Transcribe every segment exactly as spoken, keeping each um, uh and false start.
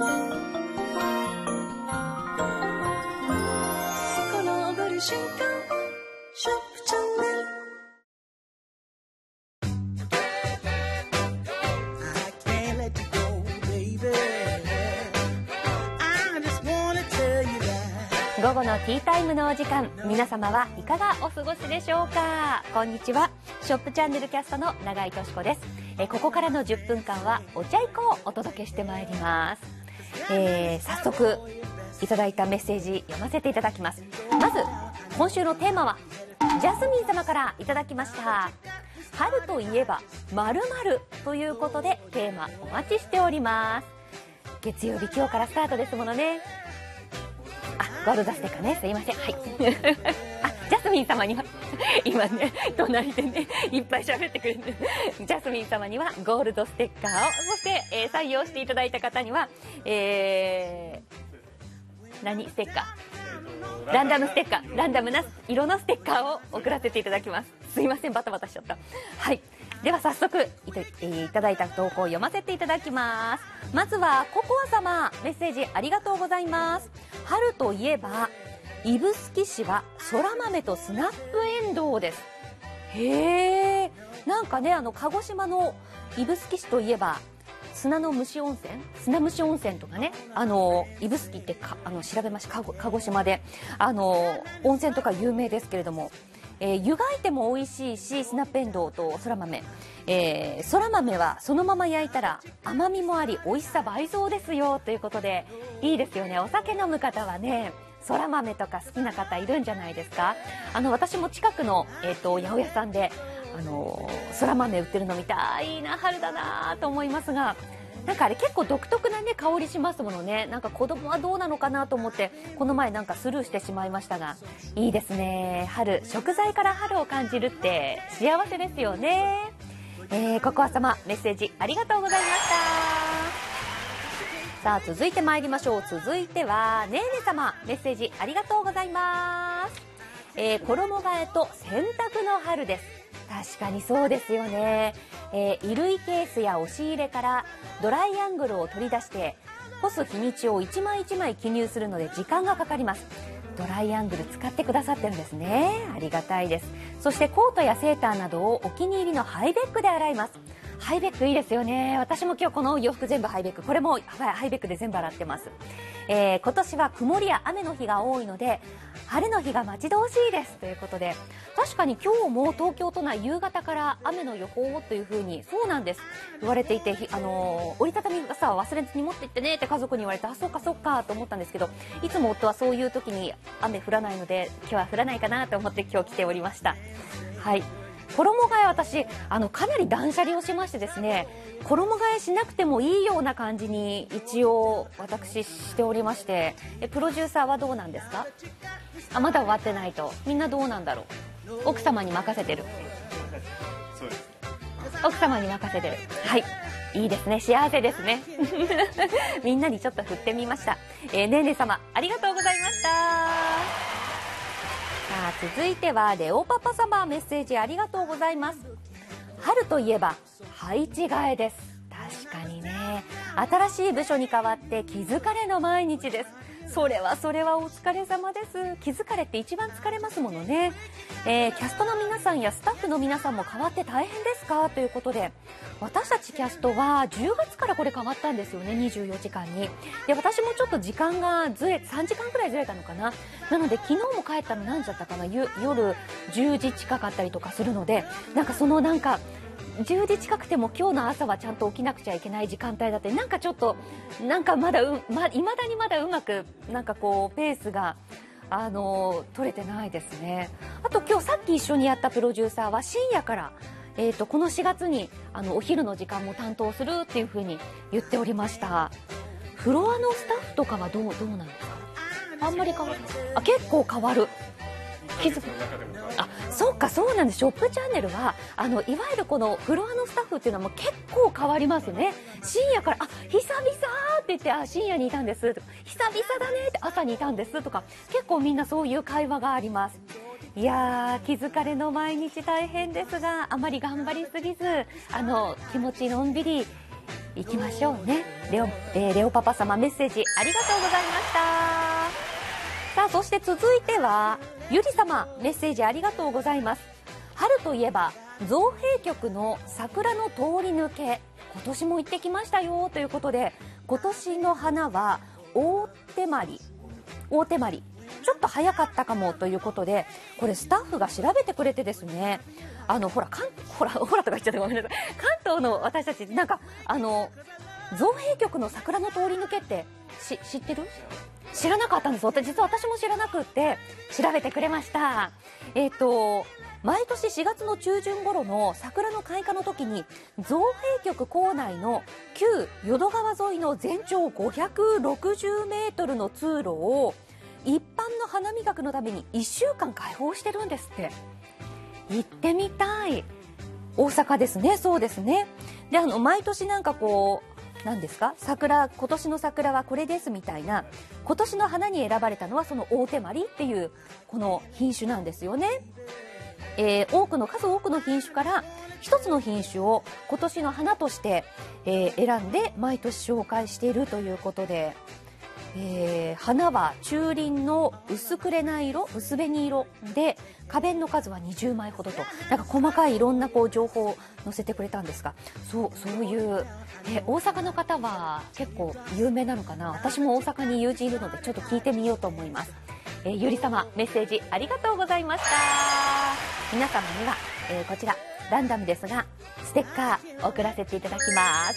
がる瞬間ショップチャンネル午後のティータイムのお時間、皆様はいかがお過ごしでしょうか。こんにちは、ショップチャンネルキャストの永井俊子です。えここからのじゅっぷんかんはお茶いこをお届けしてまいります。えー、早速いただいたメッセージ読ませていただきます。まず今週のテーマはジャスミン様からいただきました。春といえば〇〇ということでテーマお待ちしております。月曜日今日からスタートですものね。あ、ゴールドステッカーね、すいません。はいあ、ジャスミン様には今ね隣でねいっぱい喋ってくれるジャスミン様にはゴールドステッカーを、そして、えー、採用していただいた方には、えー、何ステッカーランダムステッカーランダムな色のステッカーを送らせていただきます。すいません、バタバタしちゃった。はい、では早速いた、えー、いただいた投稿を読ませていただきます。まずはココア様、メッセージありがとうございます。春といえば指宿市はそら豆とスナップエンドウです。へえ、なんかね、あの鹿児島の指宿市といえば砂の虫温泉、砂虫温泉とかね、あの指宿ってかあの調べました、鹿児島であの温泉とか有名ですけれども、えー、湯がいても美味しいし、スナップエンドウとそら豆、えー、そら豆はそのまま焼いたら甘みもあり美味しさ倍増ですよということで、いいですよね。お酒飲む方はね、そら豆とか好きな方いるんじゃないですか。あの私も近くの、えー、と八百屋さんであのそら豆売ってるの見たいいな、春だなと思いますが、なんかあれ結構独特なね香りしますものね。なんか子供はどうなのかなと思ってこの前なんかスルーしてしまいましたが、いいですね。春、食材から春を感じるって幸せですよね。えー、ココア様、メッセージありがとうございました。さあ続いて参りましょう。続いてはねーね様、メッセージありがとうございます。えー、衣替えと洗濯の春です。確かにそうですよね。えー、衣類ケースや押し入れからドライアングルを取り出して干す日にちを一枚一枚記入するので時間がかかります。ドライアングル使ってくださってるんですね。ありがたいです。そしてコートやセーターなどをお気に入りのハイベックで洗います。ハイベックいいですよね。私も今日この洋服全部ハイベック、これもハイベックで全部洗ってます。えー、今年は曇りや雨の日が多いので晴れの日が待ち遠しいですということで、確かに今日も東京都内夕方から雨の予報をというふうに、そうなんです、言われていて、あのー、折りたたみ傘は忘れずに持って行ってねって家族に言われて、あ、そうかそうかと思ったんですけど、いつも夫はそういう時に雨降らないので今日は降らないかなと思って今日来ておりました。はい、衣替え、私あのかなり断捨離をしましてですね、衣替えしなくてもいいような感じに一応私しておりまして、えプロデューサーはどうなんですか。あ、まだ終わってないと。みんなどうなんだろう。奥様に任せてる。奥様に任せてる。はい、いいですね、幸せですねみんなにちょっと振ってみました。えー、ねーねー様ありがとうございました。さあ続いてはレオパパ様、メッセージありがとうございます。春といえば配置換えです。確かにね、新しい部署に変わって気づかれの毎日です。それはそれはお疲れ様です。気づかれって一番疲れますものね。えー、キャストの皆さんやスタッフの皆さんも変わって大変ですかということで、私たちキャストはじゅうがつからこれ変わったんですよね、にじゅうよじかんに。で私もちょっと時間がずれさんじかんくらいずれたのかな。なので昨日も帰ったの何時だったかな、夜じゅうじ近かったりとかするので、なんかそのなんかじゅうじ近くても今日の朝はちゃんと起きなくちゃいけない時間帯だって、なんかちょっとなんかまだうま未だにまだうまくなんかこうペースがあの取れてないですね。あと今日さっき一緒にやったプロデューサーは深夜からえーとこのしがつにあのお昼の時間も担当するっていう風に言っておりました。フロアのスタッフとかはどうどうなんですか。あんまり変わる。あ、結構変わる。気づく。あ、そうかそうなんです。ショップチャンネルはあのいわゆるこのフロアのスタッフっていうのはもう結構変わりますね。深夜からあ久々って言って、あ深夜にいたんですとか、久々だねって朝にいたんですとか、結構みんなそういう会話があります。いやー、気づかれの毎日大変ですが、あまり頑張りすぎず、あの気持ちのんびり行きましょうね。レオ、えー、レオパパ様メッセージありがとうございました。さあ、そして続いてはゆり様メッセージありがとうございます。春といえば造幣局の桜の通り抜け、今年も行ってきましたよということで、今年の花は大手まり大手まりちょっと早かったかもということで、これスタッフが調べてくれてですね、あのほら関ほらほらとか言っちゃってごめんなさい。関東の私たちなんかあの造幣局の桜の通り抜けってし知ってる？知らなかったんです。実は私も知らなくって調べてくれました。えっと毎年しがつの中旬頃の桜の開花の時に造幣局構内の旧淀川沿いの全長ごひゃくろくじゅうメートルの通路を一般の花見客のためにいっしゅうかん開放してるんですって。行ってみたい。大阪ですね。そうですね。で、あの毎年なんかこう何ですか、桜、今年の桜はこれですみたいな、今年の花に選ばれたのはその大手まりっていうこの品種なんですよね。えー、多くの数多くの品種から一つの品種を今年の花として、えー、選んで毎年紹介しているということで、えー、花は中輪の薄紅色、薄紅色で花弁の数はにじゅうまいほどと、なんか細かいいろんなこう情報を載せてくれたんですが、そうそういう、えー、大阪の方は結構有名なのかな。私も大阪に友人いるのでちょっと聞いてみようと思います。えー、ゆり様メッセージありがとうございました。皆様には、えー、こちらランダムですがステッカー送らせていただきます。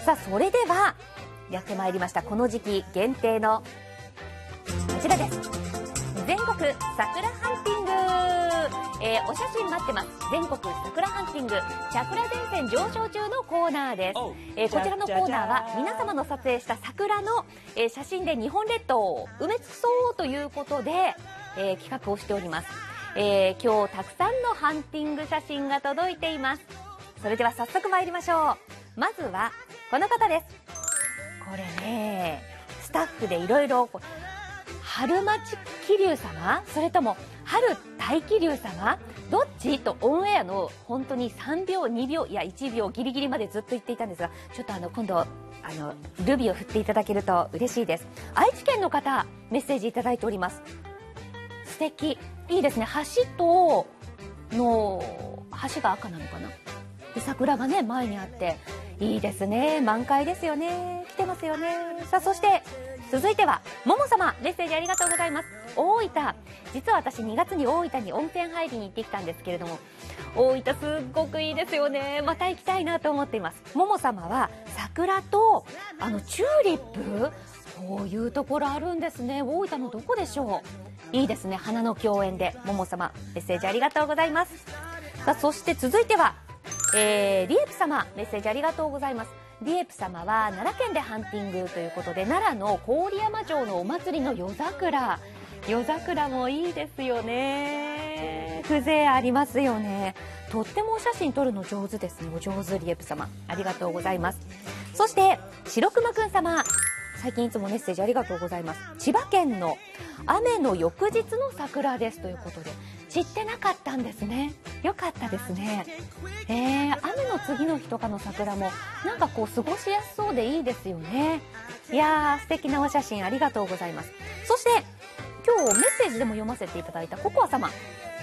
さあ、それではやってまいりました。この時期限定のこちらです。全国桜ハンティング、えー、お写真待ってます。全国桜ハンティング桜前線上昇中のコーナーです。えー、こちらのコーナーは皆様の撮影した桜の、えー、写真で日本列島を埋め尽くそうということで、えー、企画をしております。えー、今日たくさんのハンティング写真が届いています。それでは早速参りましょう。まずはこの方です。これね、スタッフでいろいろ春町気流様、それとも春大気流様、どっちとオンエアの本当にさんびょうにびょういやいちびょうギリギリまでずっと言っていたんですが、ちょっとあの今度あのルビを振っていただけると嬉しいです。愛知県の方メッセージいただいております。素敵、いいですね。橋との橋が赤なのかな、で桜がね前にあっていいですね。満開ですよね。来てますよね。さあ、そして続いてはもも様メッセージありがとうございます。大分、実は私にがつに大分に温泉入りに行ってきたんですけれども、大分すっごくいいですよね。また行きたいなと思っています。もも様は桜とあのチューリップ、こういうところあるんですね。大分のどこでしょう。いいですね。花の共演でもも様メッセージありがとうございます。さあ、そして続いてはえー、リエプ様メッセージありがとうございます。リエプ様は奈良県でハンティングということで、奈良の郡山城のお祭りの夜桜、夜桜もいいですよね。風情ありますよね。とってもお写真撮るの上手ですね。お上手、リエプ様ありがとうございます。そして白熊くん様、最近いつもメッセージありがとうございます。千葉県の雨の翌日の桜ですということで、知ってなかったんですね。よかったですね。えー、雨の次の日とかの桜もなんかこう過ごしやすそうでいいですよね。いやー、素敵なお写真ありがとうございます。そして今日メッセージでも読ませていただいたココア様、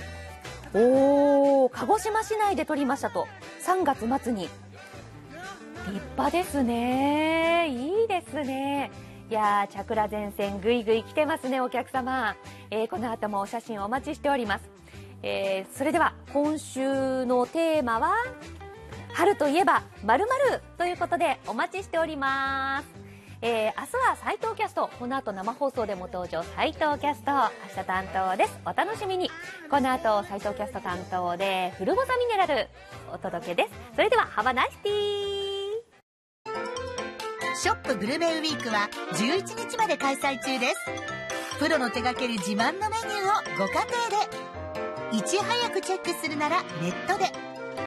おー、鹿児島市内で撮りましたと。さんがつ末に。立派ですね。いいですね。いやー、チャクラ前線ぐいぐい来てますね、お客様。えー、この後もお写真お待ちしております。えー、それでは今週のテーマは春といえば〇〇ということでお待ちしております。えー、明日は斉藤キャスト、この後生放送でも登場斉藤キャスト、明日担当です。お楽しみに。この後斉藤キャスト担当でフルボザミネラルお届けです。それではハバナイスティー。 ショップグルメウィークはじゅういちにちまで開催中です。プロの手掛ける自慢のメニューをご家庭でいち早くチェックするならネットで。